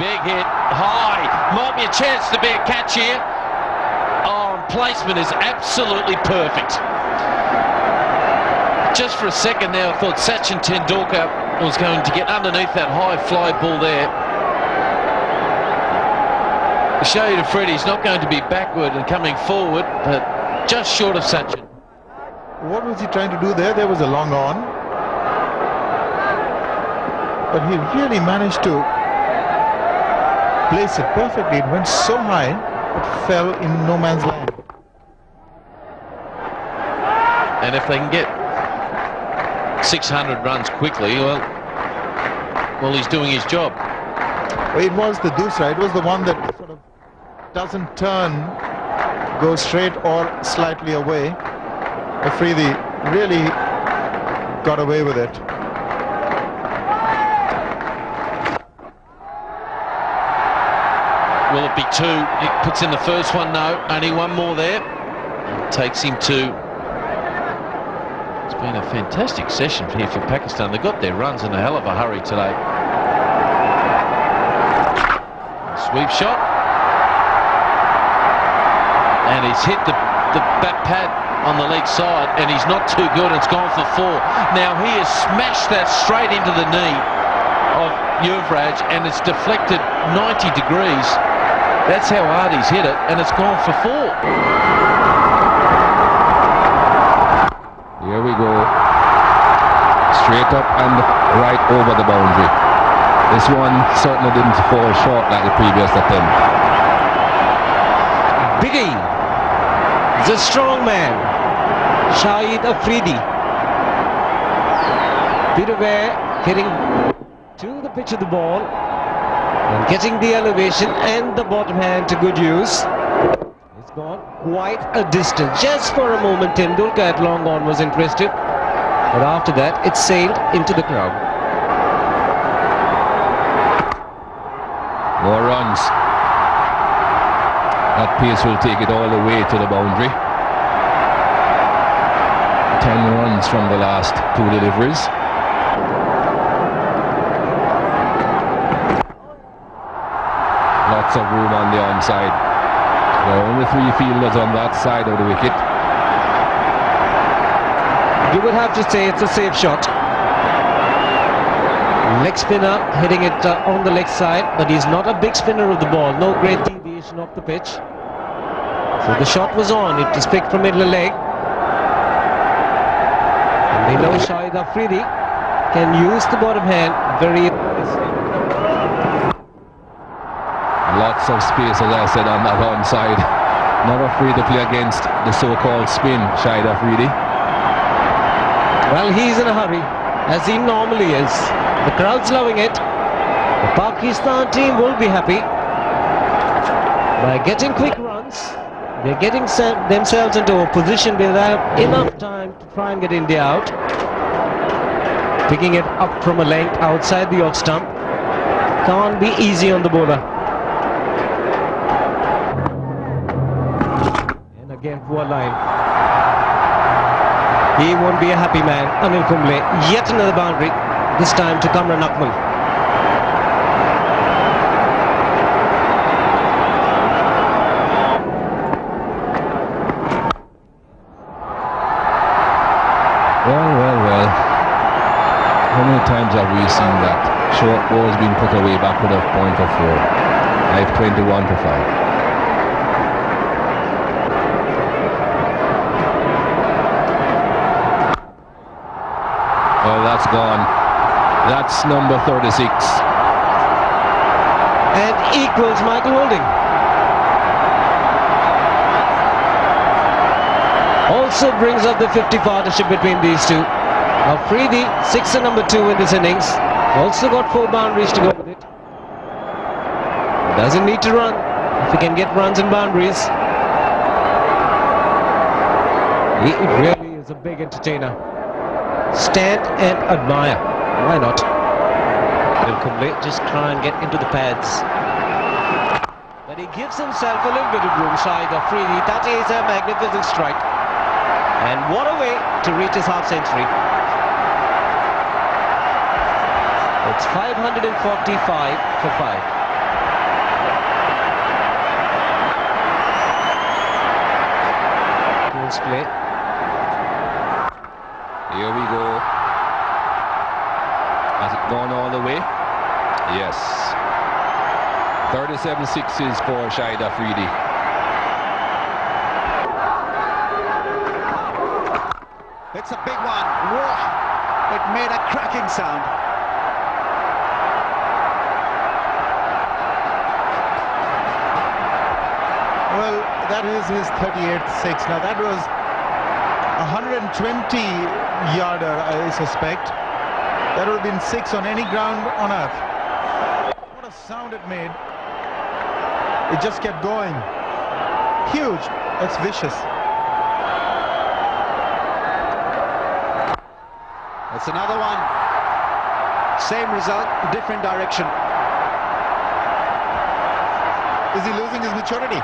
Big hit, high, might be a chance to be a catch here. Oh, placement is absolutely perfect. Just for a second there, I thought Sachin Tendulkar was going to get underneath that high fly ball there. Shahid Afridi's not going to be backward and coming forward, but just short of Sachin. What was he trying to do there? There was a long on. But he really managed to place it perfectly. It went so high, it fell in no man's land. And if they can get 600 runs quickly, well, he's doing his job. Well, it was the dusra. It was the one that sort of doesn't turn, goes straight or slightly away. Afridi really got away with it. Will it be two? He puts in the first one, no. Only one more there. Takes him to... It's been a fantastic session here for Pakistan. They got their runs in a hell of a hurry today. Sweep shot. And he's hit the back pad on the leg side, and he's not too good. It's gone for four. Now he has smashed that straight into the knee of Yuvraj, and it's deflected 90 degrees. That's how hard he's hit it, and it's gone for four. Here we go. Straight up and right over the boundary. This one certainly didn't fall short like the previous attempt. Biggie is a strong man. Shahid Afridi. Bit aware, getting to the pitch of the ball and getting the elevation and the bottom hand to good use. It's gone quite a distance. Just for a moment, Tendulkar at long on was interested, but after that, it sailed into the crowd. More runs. That pace will take it all the way to the boundary. 10 runs from the last two deliveries. Lots of room on the onside. There are only 3 fielders on that side of the wicket. You would have to say it's a safe shot. Leg spinner hitting it on the leg side, but he's not a big spinner of the ball. No great deviation off the pitch. So the shot was on. It was picked from middle leg. And we know Shahid Afridi can use the bottom hand very easily. Lots of space, as I said, on that onside. Not afraid to play against the so-called spin, Shahid Afridi. Well, he's in a hurry, as he normally is. The crowd's loving it. The Pakistan team will be happy. By getting quick runs, they're getting themselves into a position without enough time to try and get India out. Picking it up from a length outside the off stump. Can't be easy on the bowler. And again, poor line. He won't be a happy man. Anil Kumble, yet another boundary. This time to Kamran Akmal. Well. How many times have we seen that? Short balls being put away back with a point of 4. 21 to 5. Well, that's gone. That's number 36. And equals Michael Holding. Also brings up the 50 partnership between these two. Afridi, sixer number 2 in this innings. Also got 4 boundaries to go with it. Doesn't need to run if he can get runs and boundaries. He really is a big entertainer. Stand and admire. Why not? Just try and get into the pads. But he gives himself a little bit of room, Shahid Afridi. That is a magnificent strike. And what a way to reach his half century. It's 545 for 5. play. Here we go. Has it gone all the way? Yes. 37 sixes for Shahid Afridi. It's a big one. Whoa! It made a cracking sound. Well, that is his 38th six. Now that was a 120-yarder, I suspect. That would have been six on any ground on earth. What a sound it made. It just kept going. Huge. That's vicious. That's another one. Same result, different direction. Is he losing his maturity?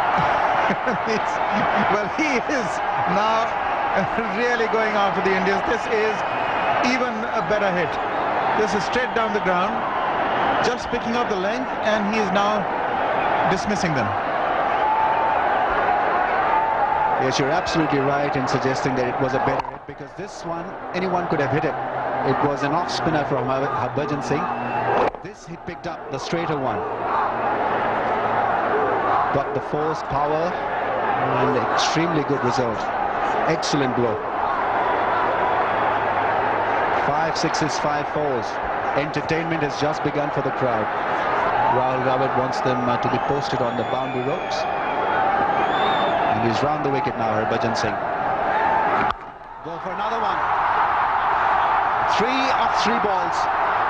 Well, he is now really going after the Indians. This is even a better hit. This is straight down the ground, just picking up the length, and he is now dismissing them. Yes, you're absolutely right in suggesting that it was a better hit, because this one, anyone could have hit it. It was an off spinner from Harbhajan Singh. This he picked up, the straighter one. Got the force, power, and extremely good result. Excellent blow. 5 sixes, 5 fours. Entertainment has just begun for the crowd. Rahul Dravid wants them to be posted on the boundary ropes. And he's round the wicket now, Harbhajan Singh. Go for another one. 3 of 3 balls.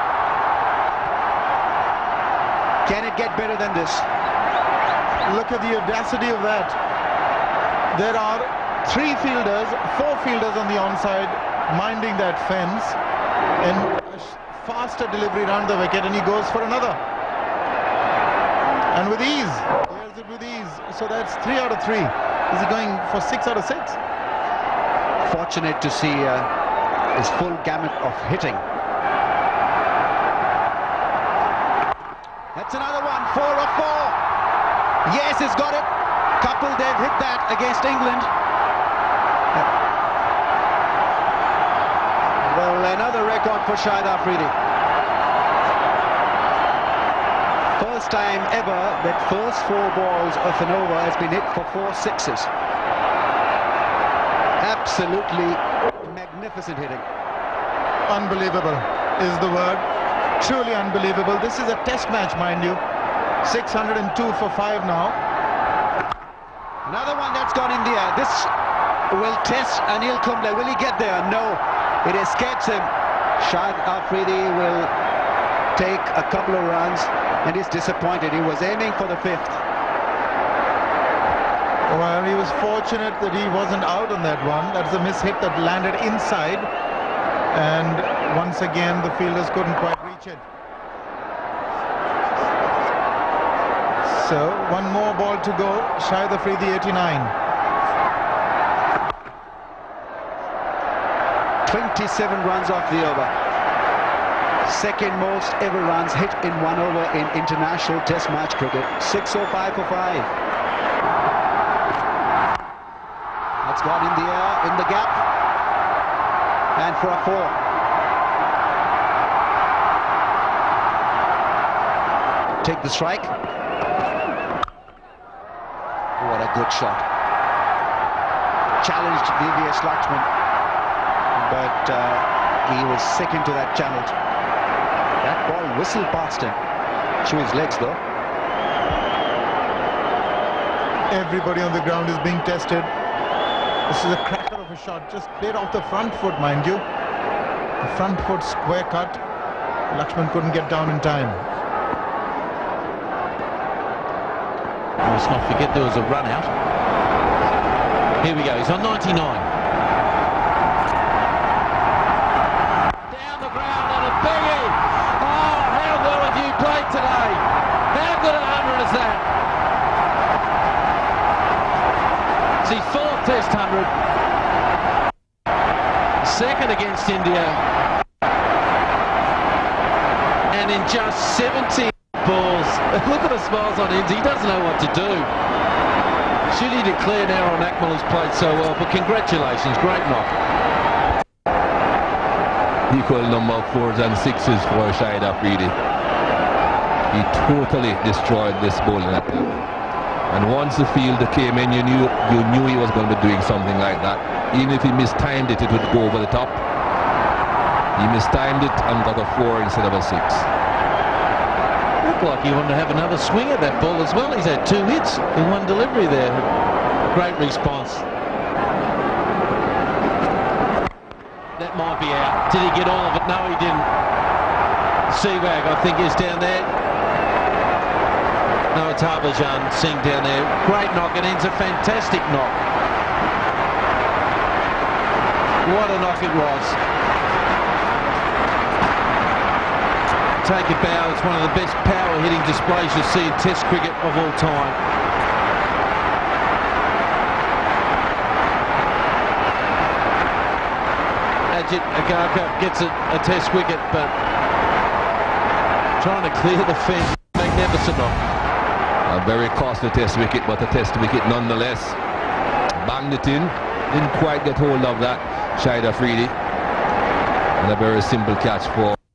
Can it get better than this? Look at the audacity of that. There are 3 fielders, 4 fielders on the onside minding that fence, and a faster delivery round the wicket, and he goes for another. And with ease, clears it with ease. So that's 3 out of 3. Is he going for 6 out of 6? Fortunate to see his full gamut of hitting. That's another one, 4 of 4. Yes, he's got it. Couple, they've hit that against England. Well, another record for Shahid Afridi. First time ever that first 4 balls of an over has been hit for 4 sixes. Absolutely magnificent hitting. Unbelievable is the word. Truly unbelievable. This is a test match, mind you. 602 for 5 now. Another one that's gone in the air. This will test Anil Kumble. Will he get there? No. It escapes him. Shahid Afridi will take a couple of runs and he's disappointed. He was aiming for the 5th. Well, he was fortunate that he wasn't out on that one. That's a miss hit that landed inside. And once again, the fielders couldn't quite reach it. So, one more ball to go. Shahid Afridi, 89. 27 runs off the over. Second most ever runs hit in 1 over in international test match cricket. 605 for 5. That's gone in the air, in the gap. And for a 4. Take the strike. What a good shot. Challenged VVS Lakshman, but he was second to that challenge. That ball whistled past him. Through his legs though. Everybody on the ground is being tested. This is a cracker of a shot. Just played off the front foot, mind you. The front foot square cut. Lakshman couldn't get down in time. Let's not forget there was a run out. Here we go, he's on 99. Down the ground and a biggie. Oh, how well have you played today? How good a 100 is that? It's his 4th test 100. Second against India. And in just 17 balls. Look at the smiles on him. He doesn't know what to do. Should he declare now on Akmal has played so well, but congratulations, great knock. Equal number of 4s and 6s for Shahid Afridi. He totally destroyed this bowling attack. And once the field came in, you knew he was going to be doing something like that. Even if he mistimed it, it would go over the top. He mistimed it and got a 4 instead of a 6. Looked like he wanted to have another swing at that ball as well. He's had 2 hits in 1 delivery there. Great response. That might be out. Did he get all of it? No, he didn't. Sehwag, I think, is down there. No, it's Harbhajan Singh down there. Great knock, and ends a fantastic knock. What a knock it was. Take a bow. It's one of the best power hitting displays you'll see in Test cricket of all time. Ajit Agarkar gets a Test wicket, but trying to clear the fence. Magnificent knock. A very costly Test wicket, but a Test wicket nonetheless. Banged it in. Didn't quite get hold of that, Shahid Afridi. And a very simple catch for